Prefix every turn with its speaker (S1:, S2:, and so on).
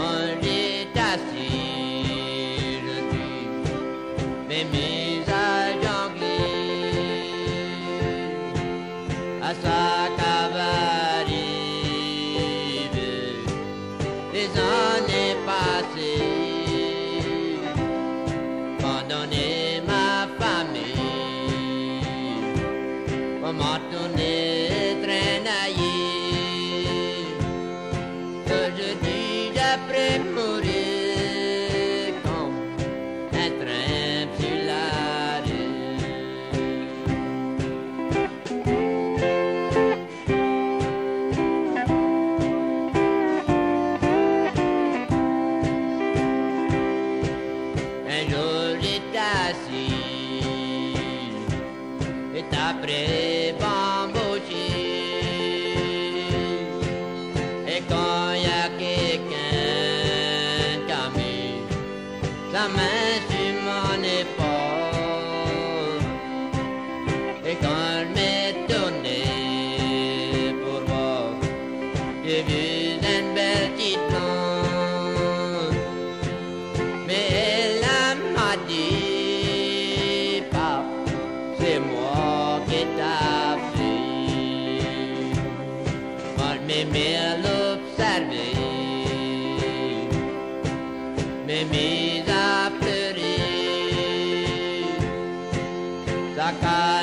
S1: quand j'étais assis, je suis mis à jongler à sa cavalerie. Les années passées, abandonné ma famille, comment tourner traînailler. Aujourd'hui j'apprends mourir comme un train sur la rue. Un jour j'étais assis et après bambouché. Et quand y a quelqu'un qui a mis sa main sur mon épaule, et quand je m'ai tourné pour voir, j'ai vu une belle petite blonde, mais elle m'a dit, Papa, c'est moi qui t'a fait. Moi je m'aimais à l'observer, m'ai mis à pleurer. Sa